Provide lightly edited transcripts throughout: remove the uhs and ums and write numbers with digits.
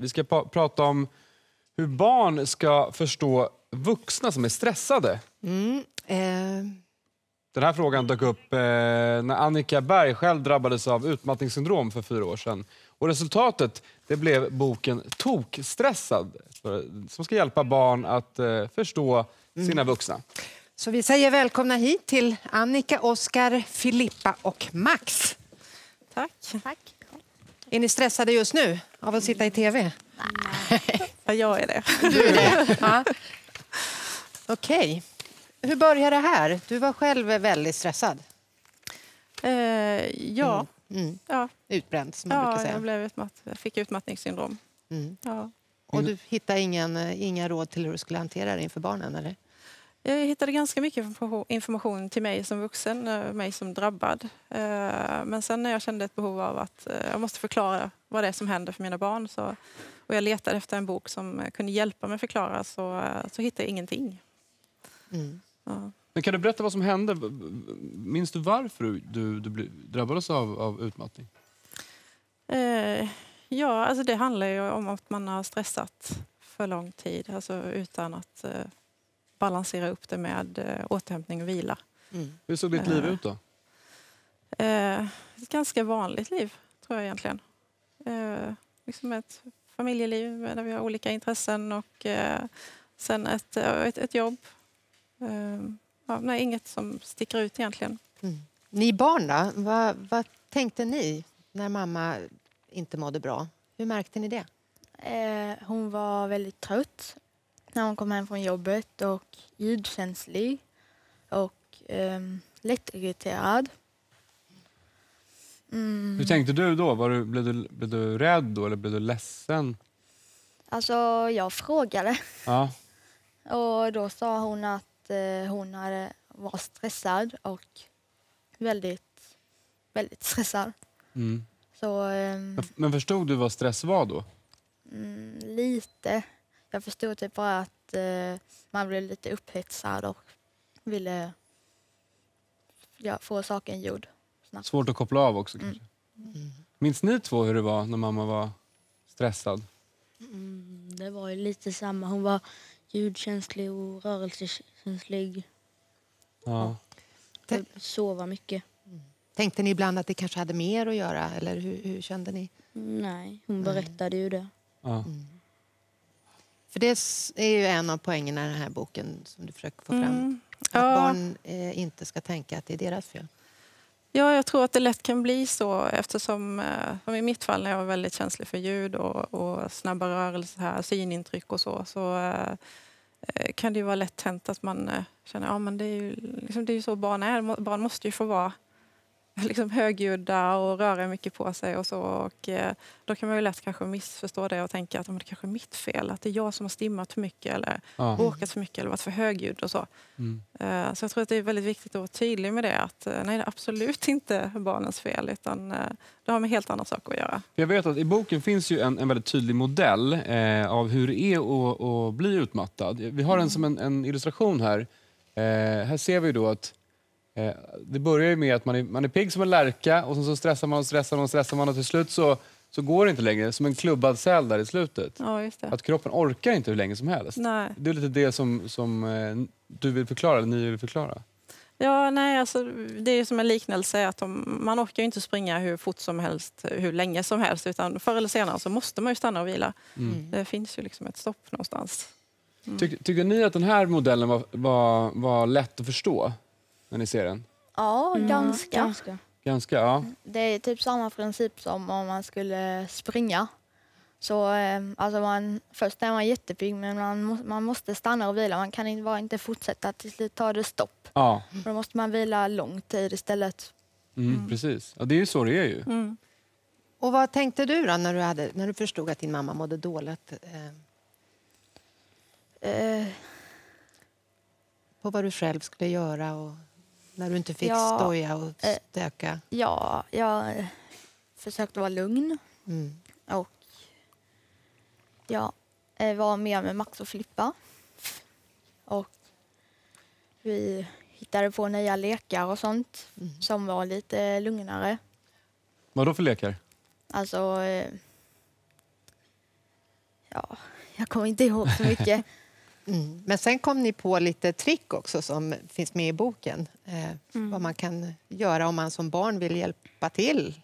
Vi ska prata om hur barn ska förstå vuxna som är stressade. Den här frågan dök upp när Annika Berg själv drabbades av utmattningssyndrom för 4 år sedan. Och resultatet det blev boken Tokstressad som ska hjälpa barn att förstå sina vuxna. Så vi säger välkomna hit till Annika, Oskar, Filippa och Max. Tack. Är ni stressade just nu av att sitta i tv? Nej. Ja, jag är det. Du är det? Ja. Okej. Hur började det här? Du var själv väldigt stressad. Ja. Ja. Utbränd som man brukar säga. Jag fick utmattningssyndrom. Ja. Och du hittade inga råd till hur du skulle hantera det inför barnen, eller? Jag hittade ganska mycket information till mig som vuxen, mig som drabbad. Men sen när jag kände ett behov av att jag måste förklara vad det är som händer för mina barn och jag letade efter en bok som kunde hjälpa mig förklara så hittade jag ingenting. Ja. Men kan du berätta vad som hände? Minns du varför du drabbades av utmattning? Ja, alltså det handlar ju om att man har stressat för lång tid. Alltså utan att balansera upp det med återhämtning och vila. Hur såg ditt liv ut då? Ett ganska vanligt liv, tror jag egentligen. Liksom ett familjeliv där vi har olika intressen och sen ett jobb. Inget som sticker ut egentligen. Ni barn då? Vad tänkte ni när mamma inte mådde bra? Hur märkte ni det? Hon var väldigt trött när hon kom hem från jobbet och ljudkänslig och lättirriterad. Hur tänkte du då? Blev du rädd då eller blev du ledsen? Alltså jag frågade. Ja. Och då sa hon att hon var stressad och väldigt, väldigt stressad. Så, Men förstod du vad stress var då? Lite. Jag förstod typ bara att man blev lite upphetsad och ville få saken gjord snabbt. Svårt att koppla av också kanske. Minns ni två hur det var när mamma var stressad? Det var ju lite samma. Hon var ljudkänslig och rörelsekänslig. Ja. Sova mycket. Tänkte ni ibland att det kanske hade mer att göra? Eller hur kände ni? Nej, hon berättade ju det. Ja. För det är ju en av poängerna i den här boken som du försöker få fram. Att barn inte ska tänka att det är deras fel. Ja, jag tror att det lätt kan bli så eftersom i mitt fall när jag var väldigt känslig för ljud och snabba rörelser, här, synintryck och så kan det ju vara lätt hänt att man känner men det är ju så barn är. Barn måste ju få vara liksom högljudda och röra mycket på sig och så. Och då kan man ju lätt kanske missförstå det och tänka att det kanske är mitt fel. Att det är jag som har stimmat för mycket eller åkat för mycket eller varit för högljudd och så. Så jag tror att det är väldigt viktigt att vara tydlig med det. Att nej, det är absolut inte barnens fel utan det har med helt andra saker att göra. Jag vet att i boken finns ju en väldigt tydlig modell av hur det är att bli utmattad. Vi har som en illustration här. Här ser vi då att det börjar ju med att man är pigg som en lärka och så stressar man och till slut så går det inte längre som en klubbad säl där i slutet. Ja, just det. Att kroppen orkar inte hur länge som helst. Nej. Det är lite det som du vill förklara, eller ni vill förklara. Ja, nej, alltså, det är som en liknelse att man orkar ju inte springa hur fort som helst, hur länge som helst utan förr eller senare så måste man ju stanna och vila. Det finns ju liksom ett stopp någonstans. Tycker ni att den här modellen var lätt att förstå? När ni ser den? Ja, Ganska, ja. Det är typ samma princip som om man skulle springa. Så först är man jättepigg men man måste stanna och vila. Man kan inte fortsätta, till slut tar det stopp. Ja. Då måste man vila lång tid istället. Precis. Ja, det är ju så det är ju. Och vad tänkte du då när du förstod att din mamma mådde dåligt? På vad du själv skulle göra och när du inte fick stoja och stöka? Ja, jag försökte vara lugn. Och jag var med Max och Filippa. Och vi hittade på nya lekar och sånt som var lite lugnare. Vad då för lekar? Alltså Ja, jag kommer inte ihåg så mycket. Men sen kom ni på lite trick också som finns med i boken. Vad man kan göra om man som barn vill hjälpa till.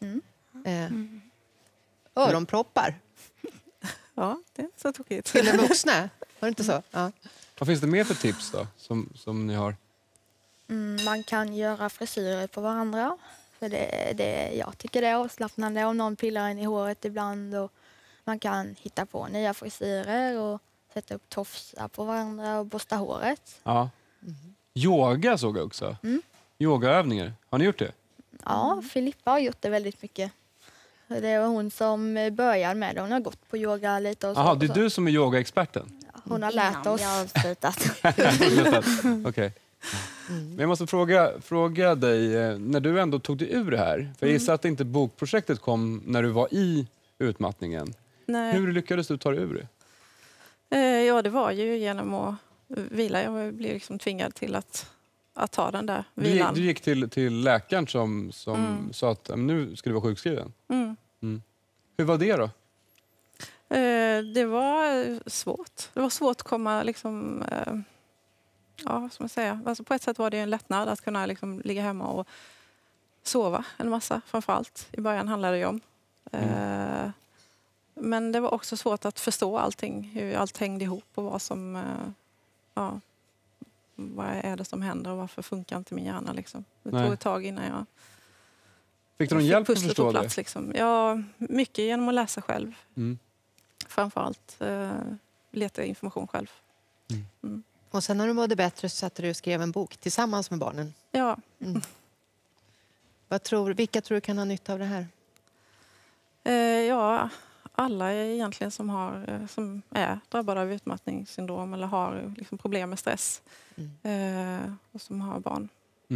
Öronproppar Ja, det är så tokigt. till de vuxna. Var det inte så? Ja. Vad finns det mer för tips då som ni har? Man kan göra frisyrer på varandra. För jag tycker det är avslappnande om någon pillar in i håret ibland. Och man kan hitta på nya frisyrer och sätta upp tofsar på varandra och borsta håret. Ja. Yoga såg jag också. Yogaövningar. Har ni gjort det? Ja, Filippa har gjort det väldigt mycket. Det var hon som började med det. Hon har gått på yoga lite och så. Jaha, det är du som är yogaexperten? Hon har lärt oss. Jag har avslutat. Okej. Men jag måste fråga dig, när du ändå tog dig ur det här, för jag gissar att inte bokprojektet kom när du var i utmattningen. Nej. Hur lyckades du ta dig ur det? Ja, det var ju genom att vila. Jag blev liksom tvingad till att ta den där vilan. Du gick till läkaren som sa att nu ska du vara sjukskriven. Hur var det då? Det var svårt. Det var svårt att komma liksom... Ja, vad ska man säga? Alltså på ett sätt var det en lättnad att kunna liksom ligga hemma och sova en massa, framförallt. I början handlade det ju om. Men det var också svårt att förstå allting, hur allt hängde ihop och vad är det som händer och varför funkar inte min hjärna liksom. Det tog ett tag innan jag Fick du någon hjälp att förstå plats, det? liksom. Ja, mycket genom att läsa själv. Framförallt leta information själv. Och sen när du mådde bättre så satte du och skrev en bok tillsammans med barnen. Ja. Vilka tror du kan ha nytta av det här? Ja, alla egentligen som är drabbade av utmattningssyndrom eller har liksom problem med stress och som har barn.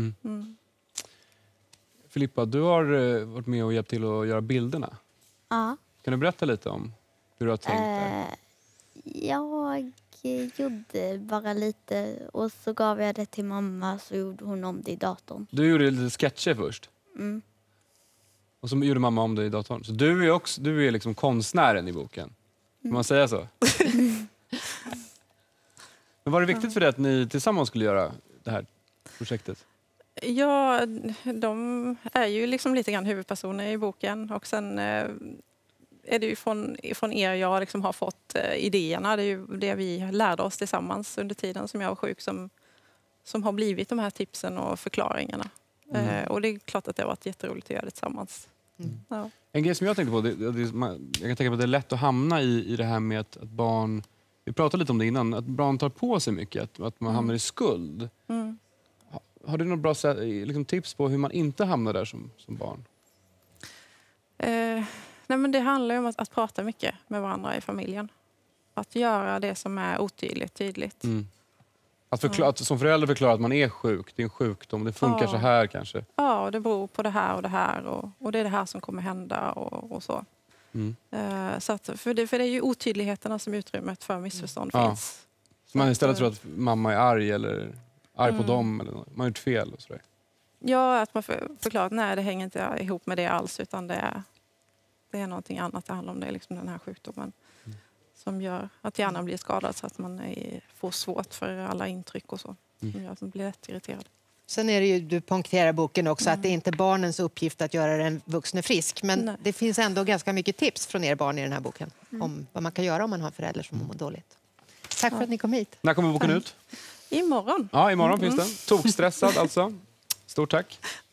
Filippa, du har varit med och hjälpt till att göra bilderna. Ja. Kan du berätta lite om hur du har tänkt där? Jag gjorde bara lite och så gav jag det till mamma så gjorde hon om det i datorn. Du gjorde lite sketcher först. Och så gjorde mamma om det i datorn. Så du är liksom konstnären i boken. Kan man säga så? Men var det viktigt för dig att ni tillsammans skulle göra det här projektet? Ja, de är ju liksom lite grann huvudpersoner i boken. Och sen är det ju från er jag liksom har fått idéerna. Det är ju det vi lärde oss tillsammans under tiden som jag var sjuk som har blivit de här tipsen och förklaringarna. Och det är klart att det har varit jätteroligt att göra det tillsammans. Ja. En grej som jag tänkte på, jag kan tänka på att det är lätt att hamna i det här med att barn, vi pratade lite om det innan, att barn tar på sig mycket, att man hamnar i skuld. Har du något bra liksom, tips på hur man inte hamnar där som barn? Nej, men det handlar ju om att prata mycket med varandra i familjen. Att göra det som är otydligt tydligt. Att som förälder förklara att man är sjuk, det är en sjukdom, det funkar så här kanske. Ja, det beror på det här och det är det här som kommer hända och så. Så att, för det är ju otydligheterna som utrymmet för missförstånd finns. Så man istället tror att mamma är arg eller arg på dem eller man har gjort fel och sådär. Ja, att man förklarar att nej, det hänger inte ihop med det alls utan det är någonting annat det handlar om. Det är liksom den här sjukdomen som gör att hjärnan blir skadad så att man får svårt för alla intryck och så. Som gör att man blir lätt irriterad. Sen är det ju, du poängterar i boken också att det är inte barnens uppgift att göra den vuxne frisk. Men det finns ändå ganska mycket tips från er barn i den här boken om vad man kan göra om man har förälder som mår dåligt. Tack för att ni kom hit. När kommer boken ut? Imorgon. Ja, imorgon finns den. Tokstressad alltså. Stort tack.